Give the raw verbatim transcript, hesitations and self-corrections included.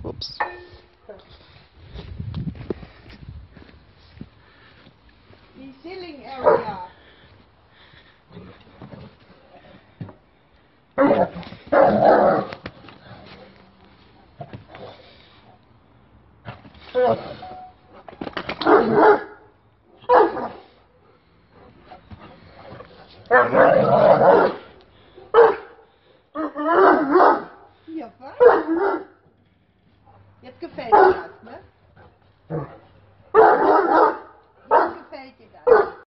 Ups. The ceiling area. Ja, was? Jetzt gefällt dir das, ne?